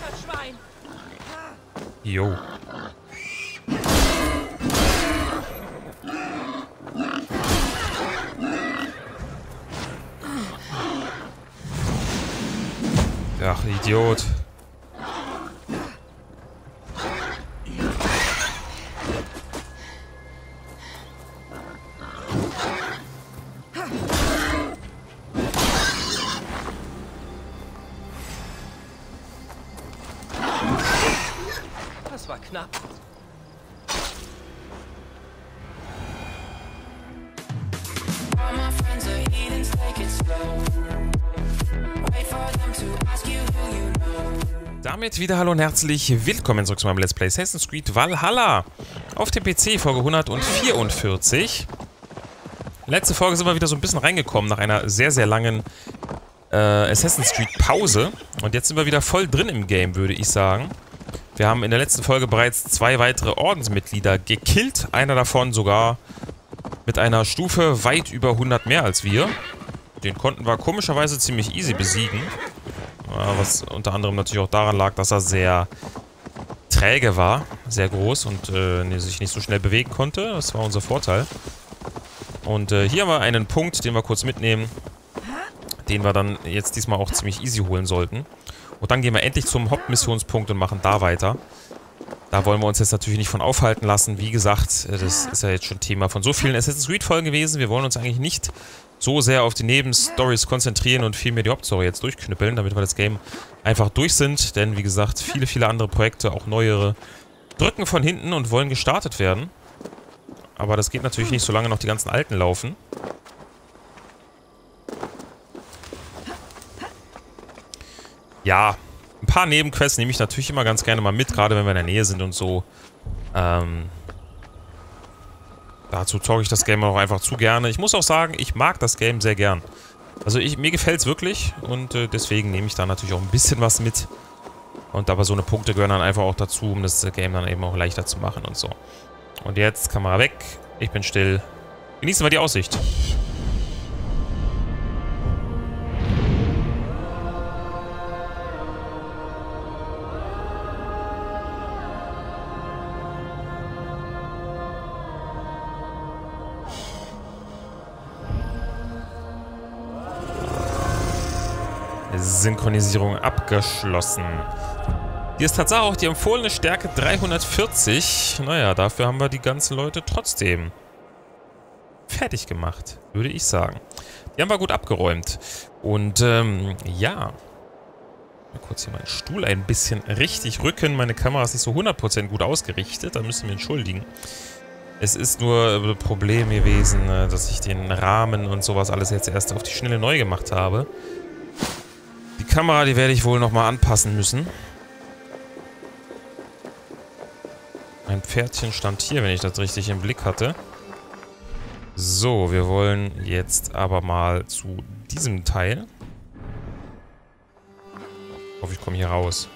Jo. Ach, Idiot. Das war knapp. Damit wieder hallo und herzlich willkommen zurück zu meinem Let's Play Assassin's Creed Valhalla auf dem PC, Folge 144. Letzte Folge sind wir wieder so ein bisschen reingekommen nach einer sehr, sehr langen Assassin's Creed Pause. Und jetzt sind wir wieder voll drin im Game, würde ich sagen. Wir haben in der letzten Folge bereits 2 weitere Ordensmitglieder gekillt. Einer davon sogar mit einer Stufe weit über 100 mehr als wir. Den konnten wir komischerweise ziemlich easy besiegen. Was unter anderem natürlich auch daran lag, dass er sehr träge war, sehr groß und sich nicht so schnell bewegen konnte. Das war unser Vorteil. Und hier haben wir einen Punkt, den wir kurz mitnehmen, den wir dann jetzt diesmal auch ziemlich easy holen sollten. Und dann gehen wir endlich zum Hauptmissionspunkt und machen da weiter. Da wollen wir uns jetzt natürlich nicht von aufhalten lassen. Wie gesagt, das ist ja jetzt schon Thema von so vielen Assassin's Creed Folgen gewesen. Wir wollen uns eigentlich nicht so sehr auf die Nebenstories konzentrieren und vielmehr die Hauptstory jetzt durchknüppeln, damit wir das Game einfach durch sind. Denn wie gesagt, viele, viele andere Projekte, auch neuere, drücken von hinten und wollen gestartet werden. Aber das geht natürlich nicht, solange noch die ganzen alten laufen. Ja, ein paar Nebenquests nehme ich natürlich immer ganz gerne mal mit, gerade wenn wir in der Nähe sind und so. Dazu zocke ich das Game auch einfach zu gerne. Ich muss auch sagen, ich mag das Game sehr gern. Also mir gefällt es wirklich und deswegen nehme ich da natürlich auch ein bisschen was mit. Und aber so eine Punkte gehören dann einfach auch dazu, um das Game dann eben auch leichter zu machen und so. Und jetzt Kamera weg, ich bin still. Genießen wir die Aussicht. Synchronisierung abgeschlossen. Hier ist tatsächlich auch die empfohlene Stärke 340. Naja, dafür haben wir die ganzen Leute trotzdem fertig gemacht, würde ich sagen. Die haben wir gut abgeräumt. Und, ja. Mal kurz hier meinen Stuhl ein bisschen richtig rücken. Meine Kamera ist nicht so 100% gut ausgerichtet. Da müssen wir entschuldigen. Es ist nur ein Problem gewesen, dass ich den Rahmen und sowas alles jetzt erst auf die Schnelle neu gemacht habe. Die Kamera, die werde ich wohl nochmal anpassen müssen. Mein Pferdchen stand hier, wenn ich das richtig im Blick hatte. So, wir wollen jetzt aber mal zu diesem Teil. Ich hoffe, ich komme hier raus.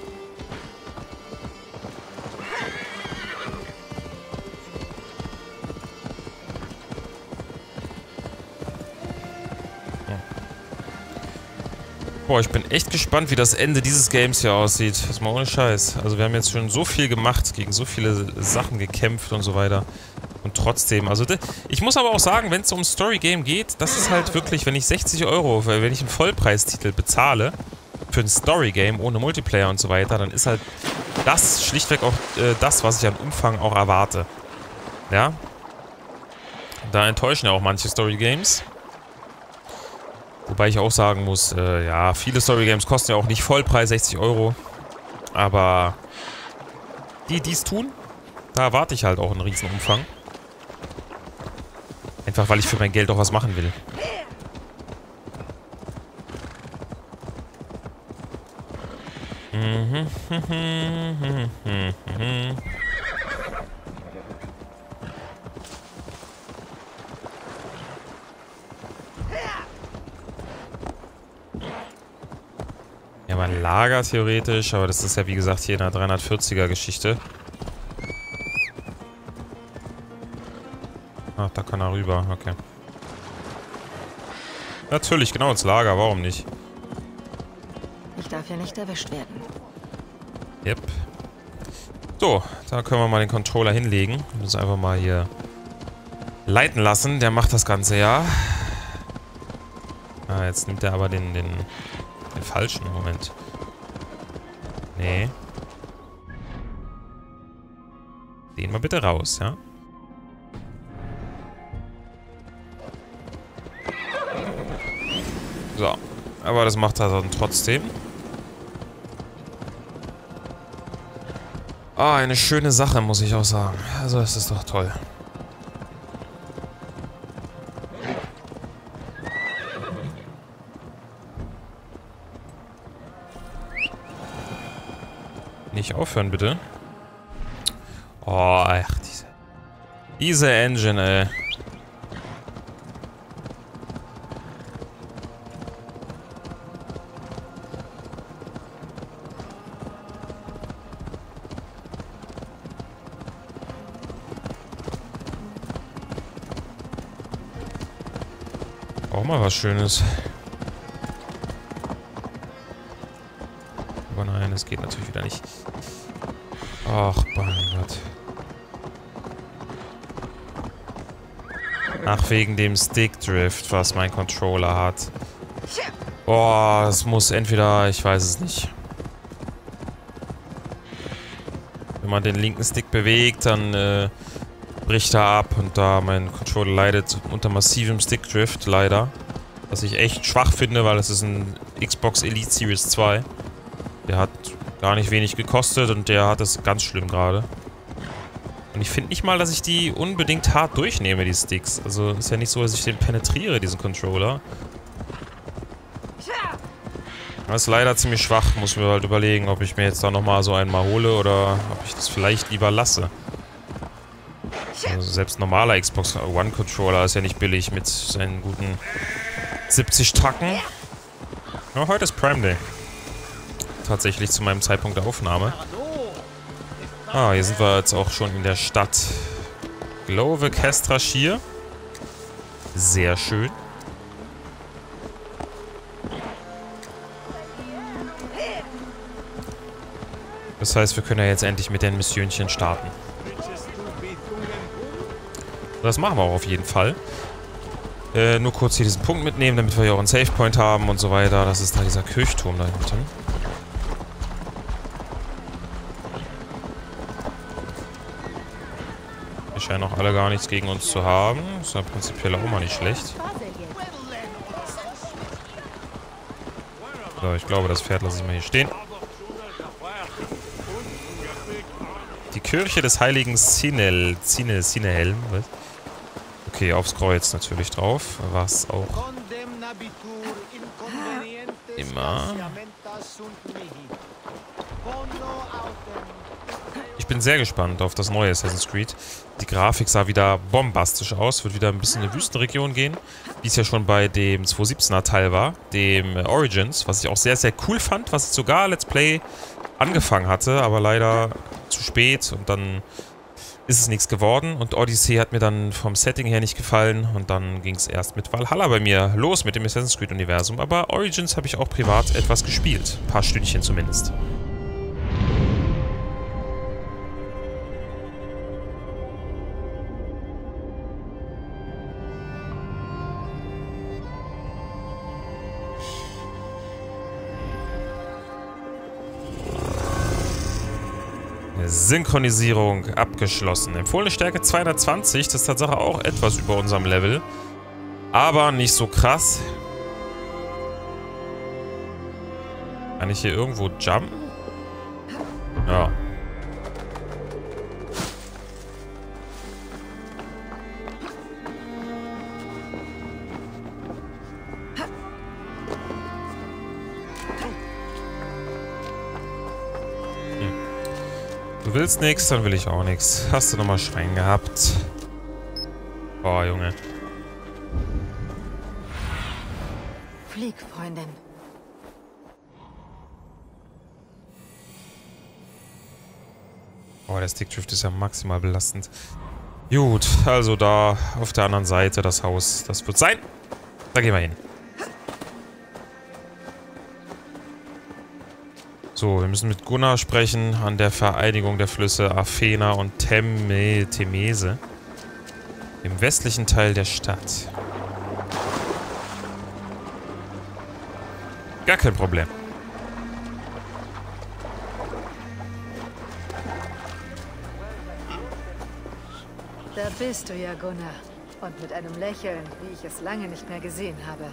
Boah, ich bin echt gespannt, wie das Ende dieses Games hier aussieht. Das ist mal ohne Scheiß. Also wir haben jetzt schon so viel gemacht, gegen so viele Sachen gekämpft und so weiter. Und trotzdem, also ich muss aber auch sagen, wenn es um Story-Game geht, das ist halt wirklich, wenn ich 60 €, wenn ich einen Vollpreistitel bezahle für ein Story-Game ohne Multiplayer und so weiter, dann ist halt das schlichtweg auch das, was ich an Umfang auch erwarte. Ja? Da enttäuschen ja auch manche Story-Games. Wobei ich auch sagen muss, ja, viele Story-Games kosten ja auch nicht Vollpreis 60 €. Aber die es tun, da erwarte ich halt auch einen riesen Umfang. Einfach, weil ich für mein Geld auch was machen will. Ja, mein Lager theoretisch, aber das ist ja wie gesagt hier in der 340er Geschichte. Ach, da kann er rüber, okay. Natürlich, genau ins Lager, warum nicht? Ich darf ja nicht erwischt werden. Yep. So, da können wir mal den Controller hinlegen. Wir müssen einfach mal hier leiten lassen. Der macht das Ganze ja. Ah, jetzt nimmt er aber den falschen. Moment. Nee. Den mal bitte raus, ja? So. Aber das macht er dann trotzdem. Ah, eine schöne Sache, muss ich auch sagen. Also, es ist doch toll. Nicht aufhören, bitte. Oh, ach, diese Engine, ey. Auch mal was Schönes. Aber nein, es geht natürlich wieder nicht. Ach, mein Gott. Ach, wegen dem Stickdrift, was mein Controller hat. Boah, es muss entweder... Ich weiß es nicht. Wenn man den linken Stick bewegt, dann bricht er ab. Und da mein Controller leidet unter massivem Stickdrift, leider. Was ich echt schwach finde, weil es ist ein Xbox Elite Series 2. Der hat gar nicht wenig gekostet und der hat es ganz schlimm gerade. Und ich finde nicht mal, dass ich die unbedingt hart durchnehme, die Sticks. Also ist ja nicht so, dass ich den penetriere, diesen Controller. Das ist leider ziemlich schwach. Muss mir halt überlegen, ob ich mir jetzt da nochmal so einen mal hole oder ob ich das vielleicht lieber lasse. Also selbst normaler Xbox One Controller ist ja nicht billig mit seinen guten 70 Tacken. Ja, heute ist Prime Day. Tatsächlich zu meinem Zeitpunkt der Aufnahme. Ah, hier sind wir jetzt auch schon in der Stadt. Glove Kestrashir. Sehr schön. Das heißt, wir können ja jetzt endlich mit den Missionchen starten. Das machen wir auch auf jeden Fall. Nur kurz hier diesen Punkt mitnehmen, damit wir hier auch einen Savepoint haben und so weiter. Das ist da dieser Kirchturm da hinten. Die scheinen auch alle gar nichts gegen uns zu haben. Ist ja prinzipiell auch mal nicht schlecht. So, ich glaube, das Pferd lasse ich mal hier stehen. Die Kirche des heiligen Cinehelm. Okay, aufs Kreuz natürlich drauf. Was auch immer. Ich bin sehr gespannt auf das neue Assassin's Creed. Die Grafik sah wieder bombastisch aus. Wird wieder ein bisschen in die Wüstenregion gehen. Wie es ja schon bei dem 2.17er Teil war. Dem Origins. Was ich auch sehr, sehr cool fand. Was ich sogar Let's Play angefangen hatte. Aber leider zu spät. Und dann ist es nichts geworden. Und Odyssey hat mir dann vom Setting her nicht gefallen. Und dann ging es erst mit Valhalla bei mir los mit dem Assassin's Creed Universum. Aber Origins habe ich auch privat etwas gespielt. Ein paar Stündchen zumindest. Synchronisierung abgeschlossen. Empfohlene Stärke 220. Das ist Tatsache auch etwas über unserem Level. Aber nicht so krass. Kann ich hier irgendwo jumpen? Ja. Du willst nichts, dann will ich auch nichts. Hast du nochmal Schreien gehabt? Boah, Junge. Flieg, Freundin. Boah, der Stickdrift ist ja maximal belastend. Gut, also da auf der anderen Seite das Haus. Das wird sein. Da gehen wir hin. So, wir müssen mit Gunnar sprechen an der Vereinigung der Flüsse Aphena und Temese im westlichen Teil der Stadt. Gar kein Problem. Da bist du ja, Gunnar. Und mit einem Lächeln, wie ich es lange nicht mehr gesehen habe.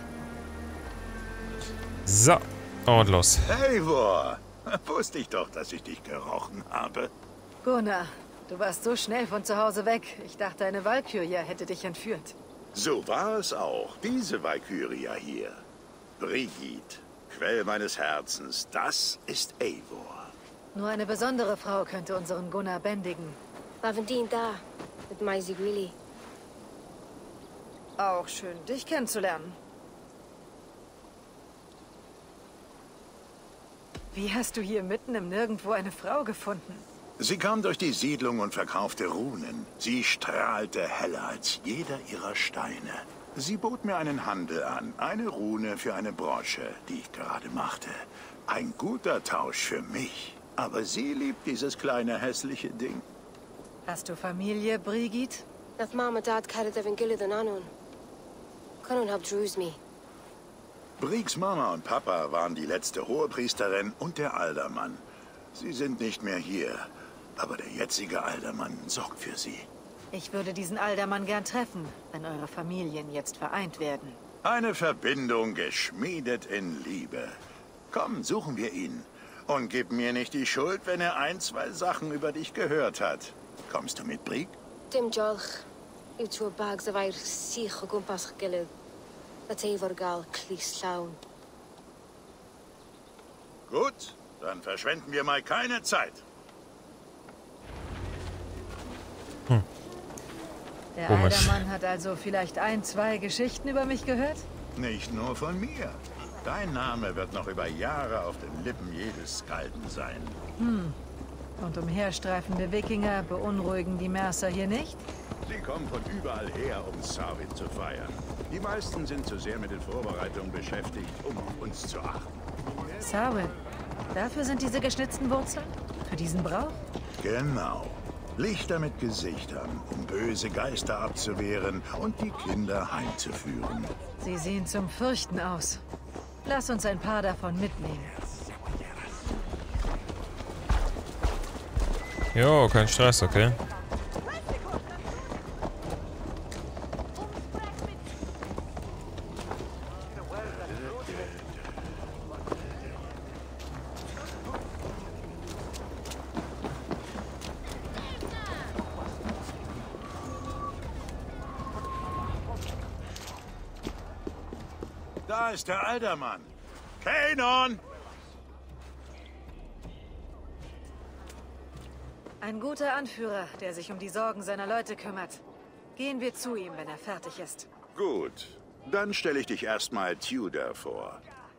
So, und los. Eivor! Wusste ich doch, dass ich dich gerochen habe. Gunnar, du warst so schnell von zu Hause weg. Ich dachte, eine Walkürie hätte dich entführt. So war es auch. Diese Valkyria hier. Brigitte, Quell meines Herzens, das ist Eivor. Nur eine besondere Frau könnte unseren Gunnar bändigen. Lavendine da, mit Maisie Greeley. Auch schön, dich kennenzulernen. Wie hast du hier mitten im Nirgendwo eine Frau gefunden? Sie kam durch die Siedlung und verkaufte Runen. Sie strahlte heller als jeder ihrer Steine. Sie bot mir einen Handel an, eine Rune für eine Brosche, die ich gerade machte. Ein guter Tausch für mich. Aber sie liebt dieses kleine hässliche Ding. Hast du Familie, Brigitte? Nath Mom und Dad carried evan gilid an Anun. Conun hab Drews me. Briegs Mama und Papa waren die letzte Hohepriesterin und der Aldermann. Sie sind nicht mehr hier, aber der jetzige Aldermann sorgt für sie. Ich würde diesen Aldermann gern treffen, wenn eure Familien jetzt vereint werden. Eine Verbindung geschmiedet in Liebe. Komm, suchen wir ihn. Und gib mir nicht die Schuld, wenn er ein, zwei Sachen über dich gehört hat. Kommst du mit, Brieg? Dim Jolch. Yw trwy bags a fair sich o gwmpas gilid. Dat Eivor gal clis llawn. Gut, dann verschwenden wir mal keine Zeit. Der Komisch. Aldermann hat also vielleicht ein, zwei Geschichten über mich gehört? Nicht nur von mir. Dein Name wird noch über Jahre auf den Lippen jedes Skalden sein. Und umherstreifende Wikinger beunruhigen die Mercer hier nicht? Sie kommen von überall her, um Samhain zu feiern. Die meisten sind zu sehr mit den Vorbereitungen beschäftigt, um auf uns zu achten. Samhain. Dafür sind diese geschnitzten Wurzeln? Für diesen Brauch? Genau. Lichter mit Gesichtern, um böse Geister abzuwehren und die Kinder heimzuführen. Sie sehen zum Fürchten aus. Lass uns ein paar davon mitnehmen. Jo, kein Stress, okay. Da ist der Aldermann. Kanon! Ein guter Anführer, der sich um die Sorgen seiner Leute kümmert. Gehen wir zu ihm, wenn er fertig ist. Gut, dann stelle ich dich erstmal Tudor vor.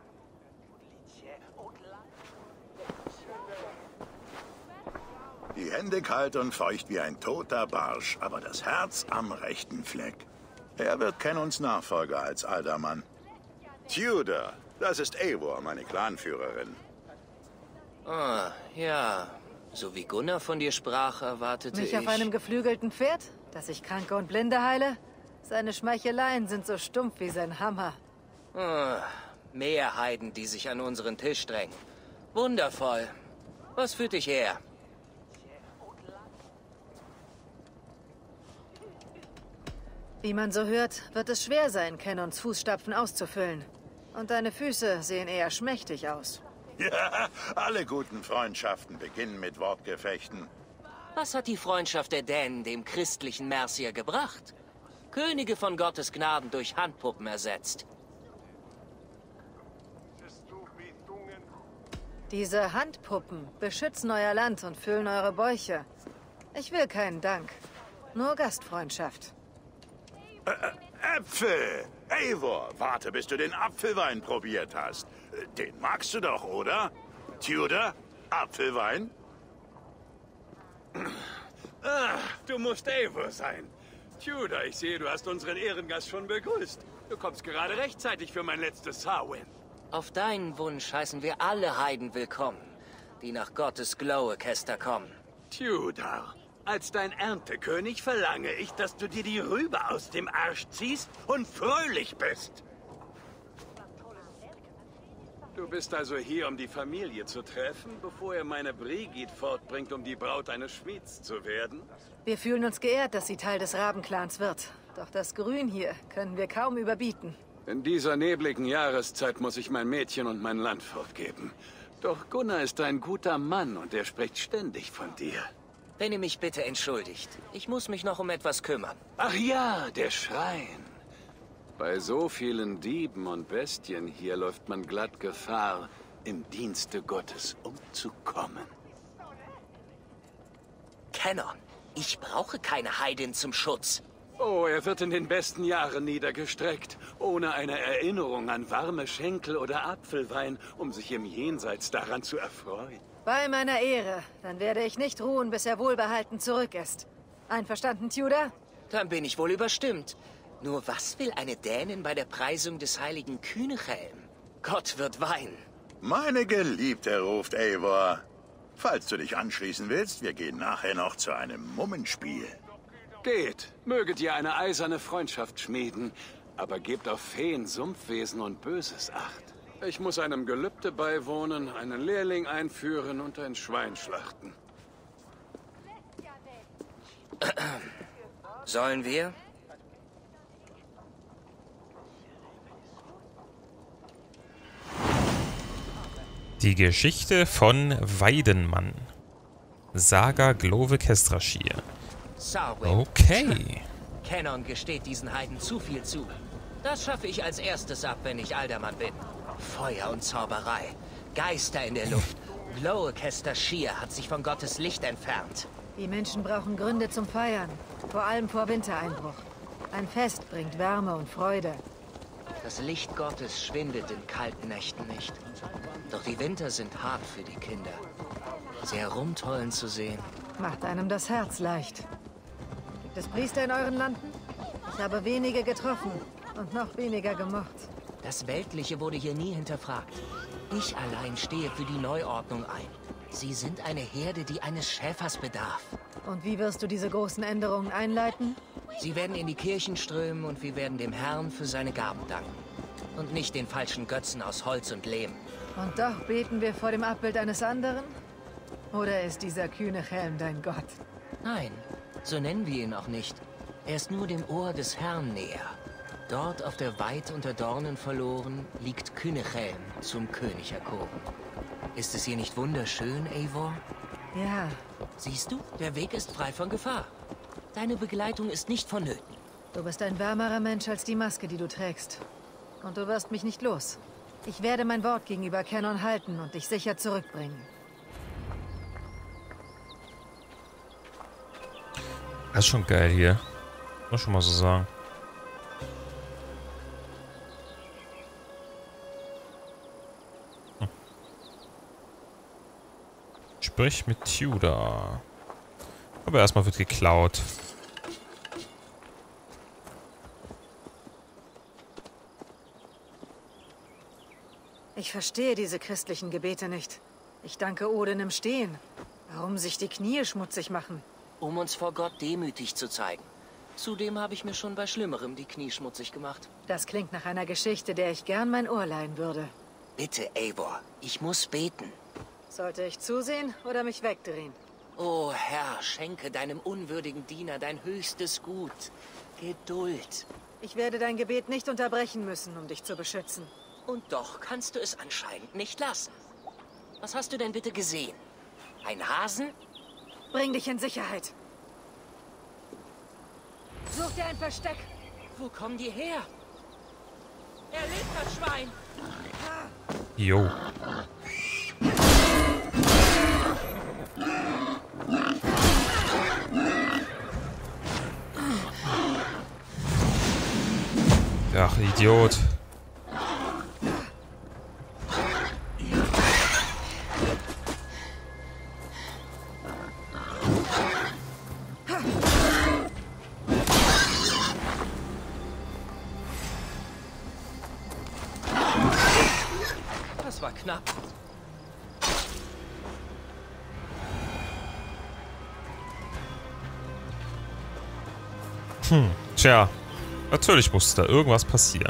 Die Hände kalt und feucht wie ein toter Barsch, aber das Herz am rechten Fleck. Er wird Canons Nachfolger als Aldermann. Tudor, das ist Eivor, meine Clanführerin. Ah, ja. So wie Gunnar von dir sprach, erwartete Mich ich... auf einem geflügelten Pferd, dass ich Kranke und Blinde heile? Seine Schmeicheleien sind so stumpf wie sein Hammer. Ah, mehr Heiden, die sich an unseren Tisch drängen. Wundervoll. Was führt dich her? Wie man so hört, wird es schwer sein, Canons Fußstapfen auszufüllen. Und deine Füße sehen eher schmächtig aus. Ja, alle guten Freundschaften beginnen mit Wortgefechten. Was hat die Freundschaft der Dänen dem christlichen Mercier gebracht? Könige von Gottes Gnaden durch Handpuppen ersetzt. Diese Handpuppen beschützen euer Land und füllen eure Bäuche. Ich will keinen Dank, nur Gastfreundschaft. Äpfel! Eivor, warte, bis du den Apfelwein probiert hast. Den magst du doch, oder? Tudor, Apfelwein? Ah, du musst Eivor sein. Tudor, ich sehe, du hast unseren Ehrengast schon begrüßt. Du kommst gerade rechtzeitig für mein letztes Samhain. Auf deinen Wunsch heißen wir alle Heiden willkommen. die nach Gottes Glow-Orchester kommen. Tudor, als dein Erntekönig verlange ich, dass du dir die Rübe aus dem Arsch ziehst und fröhlich bist. Du bist also hier, um die Familie zu treffen, bevor er meine Brigid fortbringt, um die Braut eines Schmieds zu werden? Wir fühlen uns geehrt, dass sie Teil des Rabenclans wird. Doch das Grün hier können wir kaum überbieten. In dieser nebligen Jahreszeit muss ich mein Mädchen und mein Land fortgeben. Doch Gunnar ist ein guter Mann und er spricht ständig von dir. Wenn ihr mich bitte entschuldigt, ich muss mich noch um etwas kümmern. Ach ja, der Schrein. Bei so vielen Dieben und Bestien hier läuft man glatt Gefahr, im Dienste Gottes umzukommen. Cannon, ich brauche keine Heidin zum Schutz. Oh, er wird in den besten Jahren niedergestreckt, ohne eine Erinnerung an warme Schenkel oder Apfelwein, um sich im Jenseits daran zu erfreuen. Bei meiner Ehre. Dann werde ich nicht ruhen, bis er wohlbehalten zurück ist. Einverstanden, Tudor? Dann bin ich wohl überstimmt. Nur was will eine Dänin bei der Preisung des heiligen Kühnechelm? Gott wird weinen. Meine Geliebte, ruft Eivor. Falls du dich anschließen willst, wir gehen nachher noch zu einem Mummenspiel. Geht, möget ihr eine eiserne Freundschaft schmieden, aber gebt auf Feen, Sumpfwesen und Böses Acht. Ich muss einem Gelübde beiwohnen, einen Lehrling einführen und ein Schwein schlachten. Sollen wir? Die Geschichte von Weidenmann. Saga Glove Kestrashir. Sarwin. Okay. Cannon gesteht diesen Heiden zu viel zu. Das schaffe ich als erstes ab, wenn ich Aldermann bin. Feuer und Zauberei. Geister in der Luft. Glow-Orchester Sheer hat sich von Gottes Licht entfernt. Die Menschen brauchen Gründe zum Feiern. Vor allem vor Wintereinbruch. Ein Fest bringt Wärme und Freude. Das Licht Gottes schwindet in kalten Nächten nicht. Doch die Winter sind hart für die Kinder. Sie herumtollen zu sehen. Macht einem das Herz leicht. Gibt es Priester in euren Landen? Ich habe wenige getroffen und noch weniger gemocht. Das Weltliche wurde hier nie hinterfragt. Ich allein stehe für die Neuordnung ein. Sie sind eine Herde, die eines Schäfers bedarf. Und wie wirst du diese großen Änderungen einleiten? Sie werden in die Kirchen strömen und wir werden dem Herrn für seine Gaben danken. Und nicht den falschen Götzen aus Holz und Lehm. Und doch beten wir vor dem Abbild eines anderen? Oder ist dieser Kühnechelm dein Gott? Nein, so nennen wir ihn auch nicht. Er ist nur dem Ohr des Herrn näher. Dort auf der Weid unter Dornen verloren liegt Kühnechelm zum König erkoren. Ist es hier nicht wunderschön, Eivor? Ja. Siehst du, der Weg ist frei von Gefahr. Deine Begleitung ist nicht vonnöten. Du bist ein wärmerer Mensch als die Maske, die du trägst. Und du wirst mich nicht los. Ich werde mein Wort gegenüber Cannon halten und dich sicher zurückbringen. Das ist schon geil hier. Muss schon mal so sagen. Sprich mit Tudor. Aber erstmal wird geklaut. Ich verstehe diese christlichen Gebete nicht. Ich danke Odin im Stehen. Warum sich die Knie schmutzig machen? Um uns vor Gott demütig zu zeigen. Zudem habe ich mir schon bei Schlimmerem die Knie schmutzig gemacht. Das klingt nach einer Geschichte, der ich gern mein Ohr leihen würde. Bitte, Eivor, ich muss beten. Sollte ich zusehen oder mich wegdrehen? O Herr, schenke deinem unwürdigen Diener dein höchstes Gut. Geduld. Ich werde dein Gebet nicht unterbrechen müssen, um dich zu beschützen. Und doch kannst du es anscheinend nicht lassen. Was hast du denn bitte gesehen? Ein Hasen? Bring dich in Sicherheit. Such dir ein Versteck. Wo kommen die her? Er lebt, das Schwein! Jo. Ach, Idiot. Das war knapp. Tja, natürlich musste da irgendwas passieren.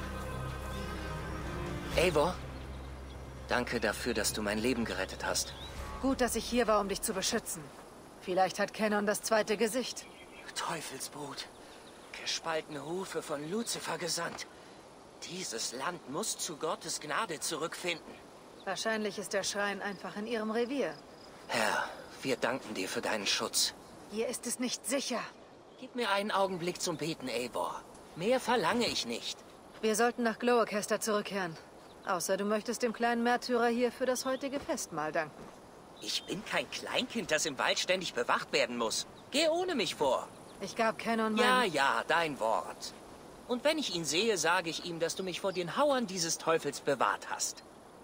Eivor, danke dafür, dass du mein Leben gerettet hast. Gut, dass ich hier war, um dich zu beschützen. Vielleicht hat Cannon das zweite Gesicht. Teufelsbrut. Gespaltene Hufe von Lucifer gesandt. Dieses Land muss zu Gottes Gnade zurückfinden. Wahrscheinlich ist der Schrein einfach in ihrem Revier. Herr, wir danken dir für deinen Schutz. Hier ist es nicht sicher. Gib mir einen Augenblick zum Beten, Eivor. Mehr verlange ich nicht. Wir sollten nach Glowacaster zurückkehren. Außer du möchtest dem kleinen Märtyrer hier für das heutige Festmahl danken. Ich bin kein Kleinkind, das im Wald ständig bewacht werden muss. Geh ohne mich vor. Ich gab Cannon Ja, dein Wort. Und wenn ich ihn sehe, sage ich ihm, dass du mich vor den Hauern dieses Teufels bewahrt hast.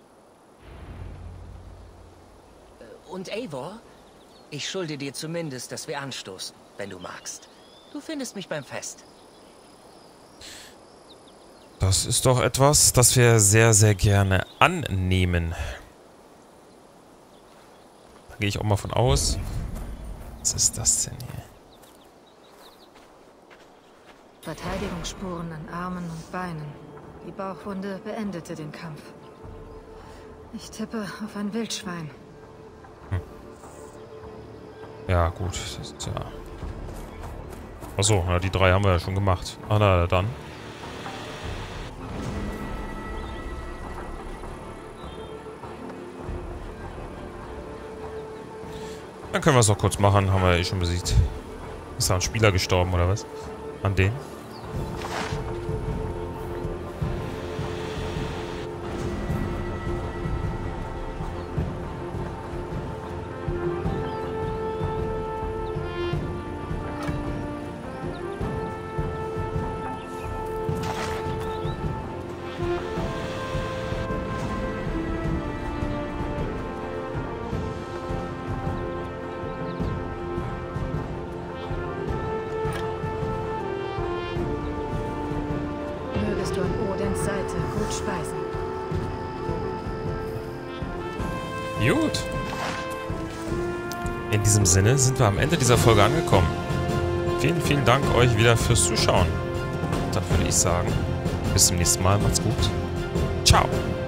Und Eivor, ich schulde dir zumindest, dass wir anstoßen, wenn du magst. Du findest mich beim Fest. Das ist doch etwas, das wir sehr, sehr gerne annehmen. Da gehe ich auch mal von aus. Was ist das denn hier? Verteidigungsspuren an Armen und Beinen. Die Bauchwunde beendete den Kampf. Ich tippe auf ein Wildschwein. Ja, gut. Das ist ja... Achso, ja, die 3 haben wir ja schon gemacht. Ah, na, dann. Dann können wir es noch kurz machen. Haben wir ja eh schon besiegt. Ist da ein Spieler gestorben, oder was? An den? Mögest du an Odins Seite gut speisen. Gut. In diesem Sinne sind wir am Ende dieser Folge angekommen. Vielen, vielen Dank euch wieder fürs Zuschauen. Dann würde ich sagen, bis zum nächsten Mal. Macht's gut. Ciao.